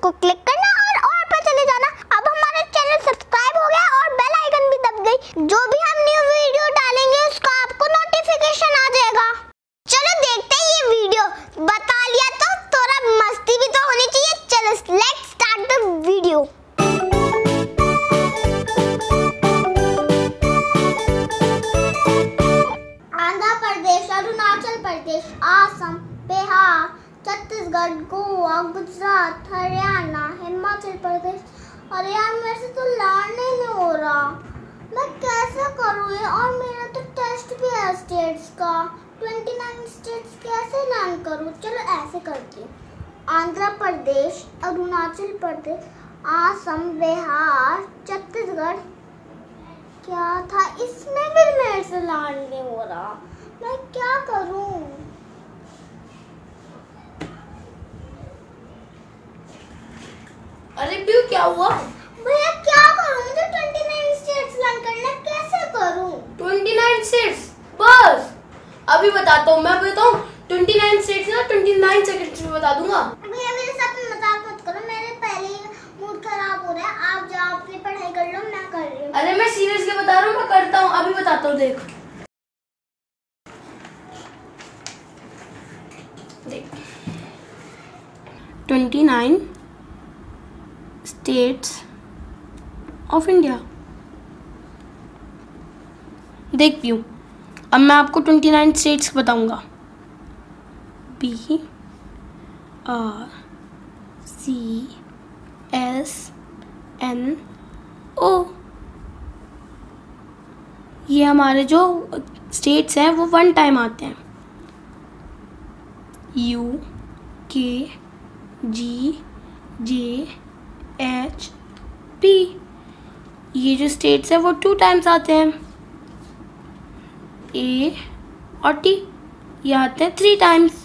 को क्लिक करना और पे चले जाना। अब हमारा चैनल सब्सक्राइब हो गया और बेल आइकन भी दब गई। जो भी हम न्यू वीडियो डालेंगे उसका आपको नोटिफिकेशन आ जाएगा। चलो देखते हैं ये वीडियो। बता लिया तो थोड़ा मस्ती भी तो होनी चाहिए। चलो let's start the video. Andhra Pradesh, Arunachal Pradesh, Assam, Bihar, Chhattisgarh, Goa, Gujarat, Haryana, Himachal Pradesh. अरे यार मेरे से तो लर्न नहीं हो रहा, मैं कैसे करूँ ये? और मेरा तो टेस्ट भी है स्टेट्स का। 29 स्टेट्स कैसे लर्न करूँ? चलो ऐसे करती हूँ। आंध्र प्रदेश, अरुणाचल प्रदेश, असम, बिहार, छत्तीसगढ़। क्या था इसमें भी मेरे से लर्न नहीं हो रहा, मैं क्या करूं? अरे प्यू क्या हुआ? भैया क्या करूं? मुझे 29 स्टेट्स लर्न करना, कैसे करूं? 29 स्टेट्स बस अभी बताता हूँ। मैं बताऊँ 29 स्टेट्स ना 29 सेकंड्स में बता दूंगा। भैया मेरे साथ मजाक मत करो, मेरे पहले ही मूड खराब हो रहा है। आप जाओ अपनी पढ़ाई कर लो, मैं कर रही हूँ। अरे मैं सीरियसली बता रहा हूँ, मैं करता हूँ, अभी बताता हूँ। देख 29 स्टेट्स ऑफ इंडिया। देख पियो, अब मैं आपको 29 स्टेट्स बताऊंगा। BRCSNO। ये हमारे जो स्टेट्स हैं वो वन टाइम आते हैं। UKGJHP। ये जो स्टेट्स हैं वो 2 टाइम्स आते हैं। A और T ये आते हैं 3 टाइम्स।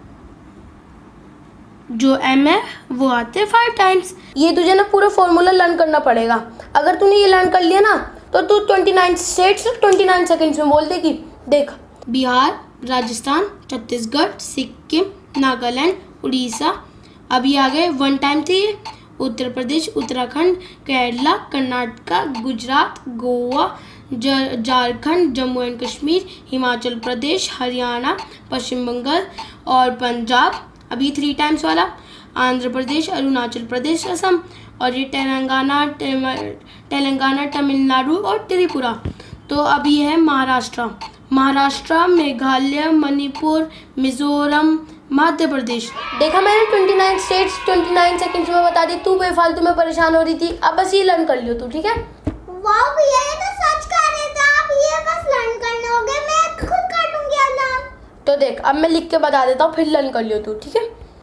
जो M है वो आते हैं 5 टाइम्स। ये तुझे ना पूरा फॉर्मूला लर्न करना पड़ेगा। अगर तूने ये लर्न कर लिया ना तो तू 29 स्टेट्स 29 सेकंड्स में बोल देगी। देख, बिहार, राजस्थान, छत्तीसगढ़, सिक्किम, नागालैंड, उड़ीसा। अभी आ गए 1 टाइम थे। उत्तर प्रदेश, उत्तराखंड, केरला, कर्नाटक, गुजरात, गोवा, झारखंड, जम्मू एंड कश्मीर, हिमाचल प्रदेश, हरियाणा, पश्चिम बंगाल और पंजाब। अभी 3 टाइम्स वाला आंध्र प्रदेश, अरुणाचल प्रदेश, असम। और ये तेलंगाना, तमिलनाडु और त्रिपुरा। तो अभी है महाराष्ट्र, मेघालय, मणिपुर, मिजोरम, मध्य प्रदेश। देखा मैंने 29 स्टेट्स 29 सेकंड्स में बता दी। तू बेफालतू में परेशान हो रही थी, अब बस ये लर्न कर लियो तू, ठीक है? वाह भैया ये तो सच कह रहे थे आप, ये बस लर्न करने हो गए, मैं खुद कर लूंगी अब लर्न। तो देख, अब मैं लिख के बता देता हूँ, फिर लर्न कर लियो तू, ठीक है?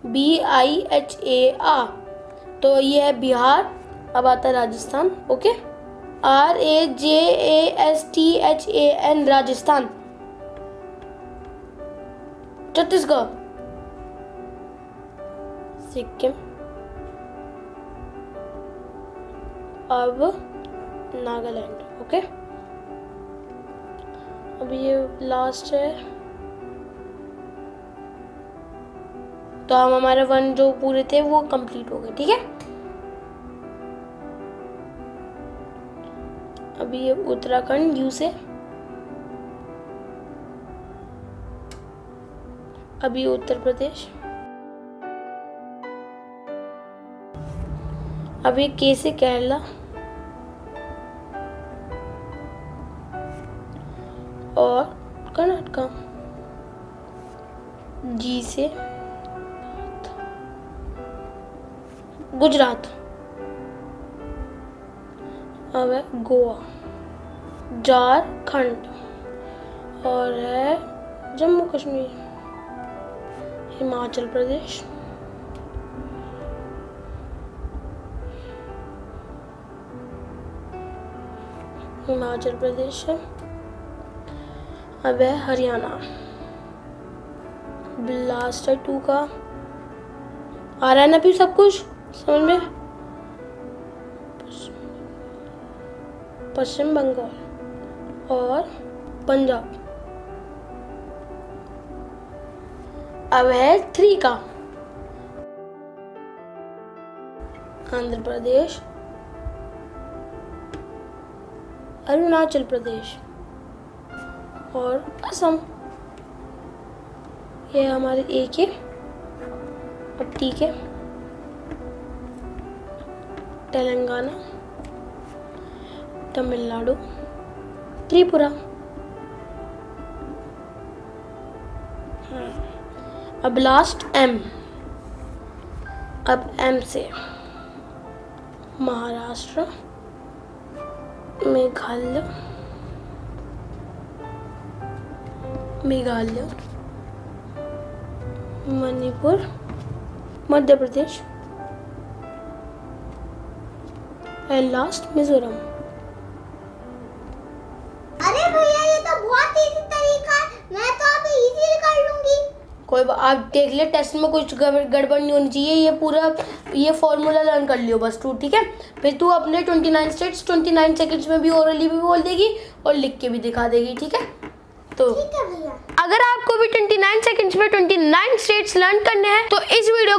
BIHAR तो ये है बिहार। अब आता है राजस्थान। Okay, RAJASTHAN Rajasthan. छत्तीसगढ़, सिक्किम, अब नागालैंड। ओके, अब ये लास्ट है। तो हम हमारे 1 जो पूरे थे वो कंप्लीट हो गए, ठीक है? अभी ये उत्तराखंड U से, अभी उत्तर प्रदेश, अभी K से केरला और कर्नाटक, G से गुजरात, अब है गोवा, झारखंड और है जम्मू कश्मीर, हिमाचल प्रदेश, है। अब है हरियाणा। लास्ट है 2 का। आ रहा है ना भी सब कुछ समझ में? पश्चिम बंगाल और पंजाब। अब है 3 का। आंध्र प्रदेश, अरुणाचल प्रदेश और असम। ये हमारे ए के। अब ठीक है, तेलंगाना, तमिलनाडु, त्रिपुरा। अब लास्ट एम। अब एम से महाराष्ट्र, मेघालय, मणिपुर, मध्य प्रदेश एंड लास्ट मिजोरम। अरे भैया ये तो बहुत इजी तरीका है, मैं तो अभी इजीली कर लूंगी। कोई आप देख ले, टेस्ट में कुछ गड़बड़ नहीं होनी चाहिए। ये पूरा ये फॉर्मूला लर्न कर लियो बस तू, ठीक है। फिर तू अपने 29 स्टेट्स 29 सेकंड्स में भी ओरली भी बोल देगी और लिख के भी दिखा देगी, ठीक है। तो ठीक है भैया। अगर आपको भी 29 सेकंड्स में 29 स्टेट्स लर्न करने हैं तो इस वीडियो